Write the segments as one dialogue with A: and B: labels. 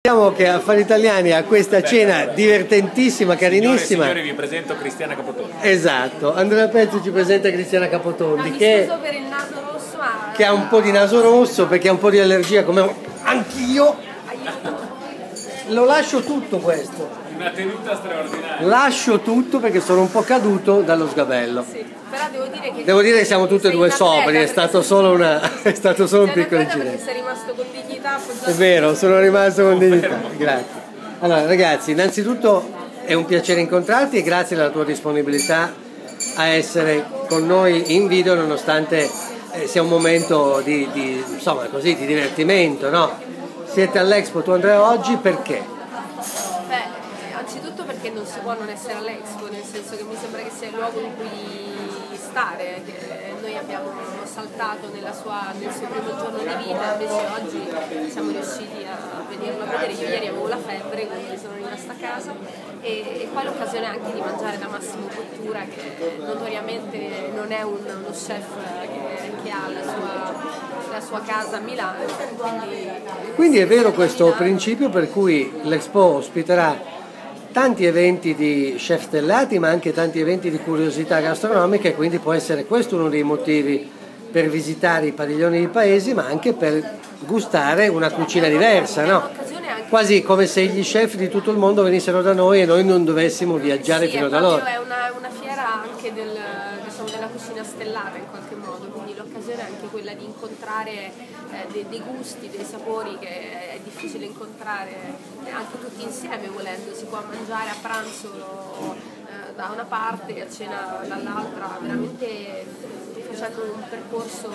A: Diciamo che Affari Italiani ha questa cena divertentissima, carinissima.
B: Signori, vi presento Cristiana Capotondi.
A: Esatto, Andrea Pezzi ci presenta Cristiana Capotondi che
C: per il naso rosso,
A: ha un po' di naso rosso perché ha un po' di allergia come anch'io. Lo lascio tutto questo.
B: Una tenuta straordinaria.
A: Lascio tutto perché sono un po' caduto dallo sgabello.
C: sì, però
A: Devo dire che siamo tutte e due sobri, è stato solo un piccolo incidente.
C: perché sei rimasto con dignità.
A: È vero, sono rimasto con dignità, grazie. Allora ragazzi, innanzitutto è un piacere incontrarti e grazie alla tua disponibilità a essere con noi in video nonostante sia un momento insomma, così, di divertimento, no? Siete all'Expo tu Andrea oggi perché?
C: Anzitutto perché non si può non essere all'Expo, nel senso che mi sembra che sia il luogo in cui stare, che noi abbiamo saltato nel suo primo giorno di vita, invece oggi siamo riusciti a venirlo a vedere. Io ieri avevo la febbre, quindi sono rimasta a casa e poi l'occasione anche di mangiare da Massimo Bottura, che notoriamente non è uno chef che ha la sua casa a Milano.
A: Quindi è vero questo principio per cui l'Expo ospiterà tanti eventi di chef stellati ma anche tanti eventi di curiosità gastronomiche e quindi può essere questo uno dei motivi per visitare i padiglioni dei paesi ma anche per gustare una cucina diversa, no? Quasi come se gli chef di tutto il mondo venissero da noi e noi non dovessimo viaggiare fino da loro.
C: È una fiera anche della cucina stellata in qualche modo, quindi l'occasione è anche quella di incontrare dei gusti, dei sapori che è difficile incontrare anche tutti insieme volendo. Si può mangiare a pranzo da una parte e a cena dall'altra, veramente facendo un percorso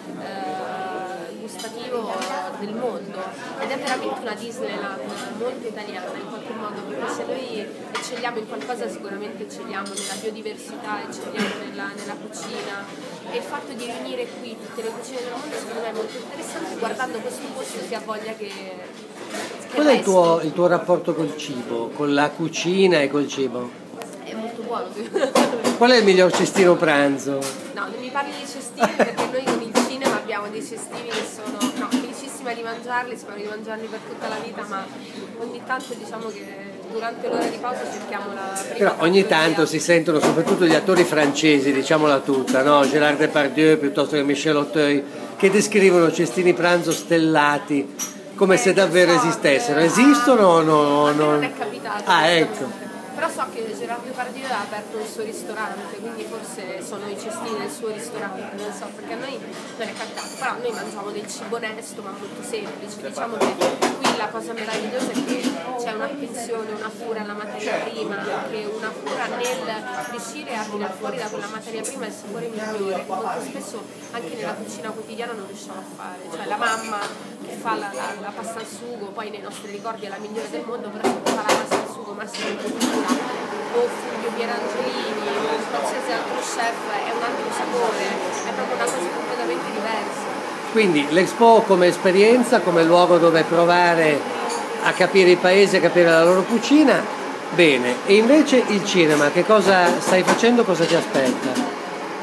C: gustativo del mondo, ed è veramente una Disneyland molto italiana in qualche modo, perché se noi eccelliamo in qualcosa sicuramente eccelliamo nella biodiversità, eccelliamo nella cucina, e il fatto di riunire qui tutte le cucine del mondo secondo me è molto interessante. Guardando questo posto si ha voglia che
A: Qual è il tuo rapporto col cibo, con la cucina e col cibo?
C: È molto buono.
A: Qual è il miglior cestino pranzo?
C: No, non mi parli di cestini perché noi con il cinema abbiamo dei cestini che sono felicissima di mangiarli, spero di mangiarli per tutta la vita, ma ogni tanto diciamo che durante l'ora di pausa cerchiamo la prima.
A: Però ogni tanto si sentono soprattutto gli attori francesi, diciamola tutta, no? Gérard Depardieu piuttosto che Michel Auteuil, che descrivono cestini pranzo stellati come se davvero esistessero. Esistono o no?
C: Non è capitato.
A: Ah, ecco.
C: Però so che Gérard Depardieu ha aperto il suo ristorante, quindi forse sono i cestini del suo ristorante, non so, perché a noi non è capitato, però noi mangiamo del cibo onesto ma molto semplice. Diciamo che qui la cosa meravigliosa è che c'è un'attenzione, una cura alla materia prima, anche una cura nel riuscire a tirare fuori da quella materia prima il sapore migliore, che molto spesso anche nella cucina quotidiana non riusciamo a fare. Cioè la mamma che fa la pasta al sugo, poi nei nostri ricordi è la migliore del mondo, però se fa la pasta al sugo Massimo Bottura o Fulvio Pierangelini o qualsiasi altro chef è un altro sapore, è proprio una cosa completamente diversa.
A: Quindi l'Expo come esperienza, come luogo dove provare a capire i paesi, a capire la loro cucina, bene. E invece il cinema, che cosa stai facendo, cosa ti aspetta?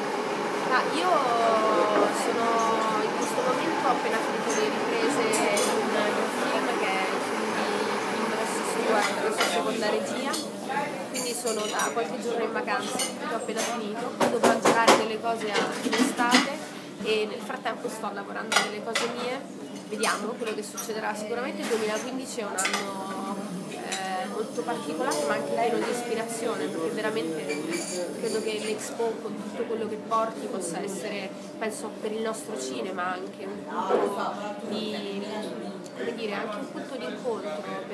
C: Io sono in questo momento ho appena finito le riprese di un film che è il film di Kim Stewart, la sua seconda regia, quindi sono da qualche giorno in vacanza, ho appena finito, poi dovrò girare delle cose a fine estate e nel frattempo sto lavorando a delle cose mie, vediamo quello che succederà. Sicuramente il 2015 è un anno molto particolare ma anche pieno di ispirazione, perché veramente credo che l'Expo con tutto quello che porti possa essere, penso per il nostro cinema, anche un punto di, come dire, anche un punto di incontro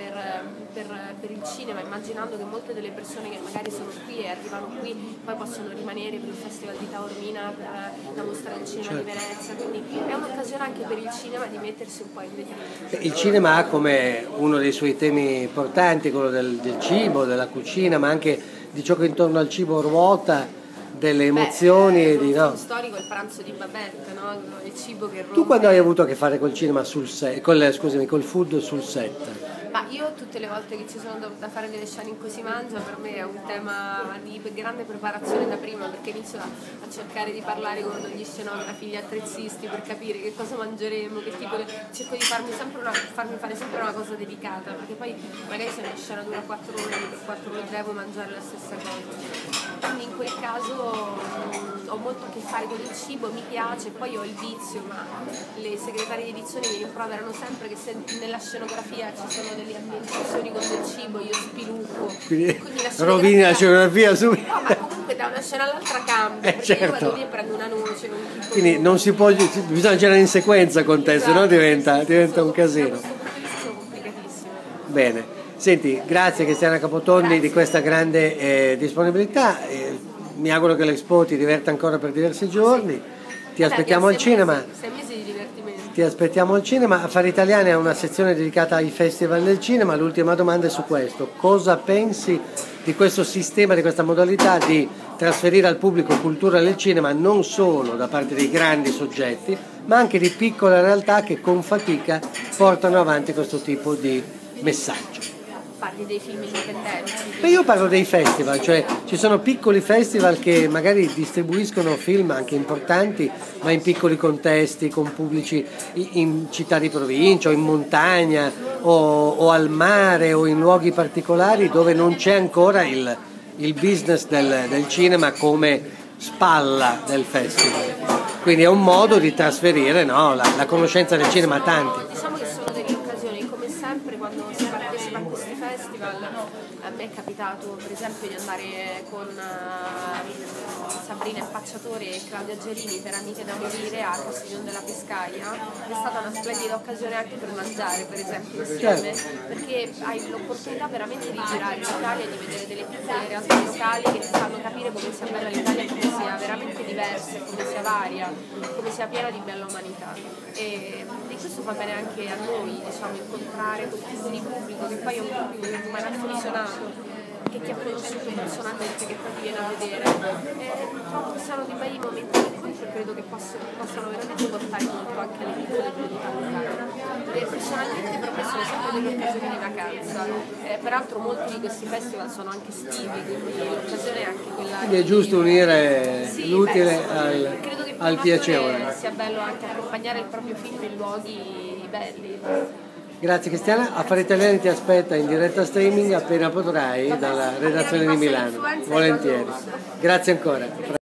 C: per il cinema, immaginando che molte delle persone che magari sono qui e arrivano qui poi possono rimanere per il Festival di Taormina, per la mostra del cinema di Venezia, quindi è un'occasione anche per il cinema di mettersi un po' in vetrina.
A: Il cinema ha come uno dei suoi temi portanti quello del cibo, della cucina, ma anche di ciò che intorno al cibo ruota, delle emozioni e di no.
C: Storico il pranzo di Babette, no? Il cibo che rompe.
A: Tu quando hai avuto a che fare col cinema sul set, col food sul set?
C: Ma io tutte le volte che ci sono da fare delle scene in cui si mangia, per me è un tema di grande preparazione da prima, perché inizio a cercare di parlare con gli scenografi, gli attrezzisti per capire che cosa mangeremo, che tipo cerco di farmi fare sempre una cosa dedicata, perché poi magari se una scena dura 4 ore, per 4 ore devo mangiare la stessa cosa. Quindi in quel caso ho molto a che fare con il cibo, mi piace, poi ho il vizio, ma le segretarie di edizione mi rimproverano sempre che se nella scenografia ci sono delle ambientazioni con del cibo io spilucco.
A: Quindi
C: la
A: rovini la scenografia subito.
C: No, ma comunque da una scena all'altra cambia, perché
A: certo.
C: io vado lì e prendo una noce, un tipo.
A: Quindi non si può, bisogna girare in sequenza con te,
C: Esatto,
A: sennò diventa un casino.
C: Da questo punto di vista sono complicatissime.
A: Bene, senti, grazie Cristiana Capotondi di questa grande disponibilità. Mi auguro che l'Expo ti diverta ancora per diversi giorni. Ti aspettiamo al cinema.
C: 6 mesi di divertimento.
A: Ti aspettiamo al cinema. Affari Italiani ha una sezione dedicata ai festival del cinema. L'ultima domanda è su questo. Cosa pensi di questo sistema, di questa modalità di trasferire al pubblico cultura del cinema non solo da parte dei grandi soggetti, ma anche di piccole realtà che con fatica portano avanti questo tipo di messaggio?
C: Parli dei film indipendenti?
A: Beh, io parlo dei festival, cioè ci sono piccoli festival che magari distribuiscono film anche importanti, ma in piccoli contesti, con pubblici in città di provincia o in montagna o al mare o in luoghi particolari dove non c'è ancora il business del cinema come spalla del festival. Quindi è un modo di trasferire, no, la conoscenza del cinema a tanti.
C: Diciamo che sono delle occasioni, come sempre quando si partecipa a questi festival, a me è capitato per esempio di andare con Sabrina Impacciatore e Claudia Gerini per Amiche da morire a Castiglione della Pescaia. È stata una splendida occasione anche per mangiare, per esempio, insieme, perché hai l'opportunità veramente di girare in Italia e di vedere delle piccole realtà locali che ti fanno capire come sia bella l'Italia, come sia veramente diversa, come sia varia, come sia piena di bella umanità. E questo fa bene anche a noi, diciamo, incontrare quel tipo di pubblico che poi è un pubblico che ormai è affezionato, che ti ha conosciuto personalmente, che poi ti viene a vedere. Trovo che siano dei bei momenti di incontro e credo che possano veramente portare molto anche alle piccole comunità locali. E personalmente per me sono sempre delle occasioni di vacanza. Peraltro molti di questi festival sono anche estivi, quindi l'occasione è anche quella.
A: Quindi è giusto unire l'utile
C: credo che
A: al piacevole.
C: Sia bello anche accompagnare il proprio film in luoghi belli.
A: Grazie Cristiana, Affari Italiani ti aspetta in diretta streaming appena potrai dalla redazione di Milano. Volentieri. Grazie ancora.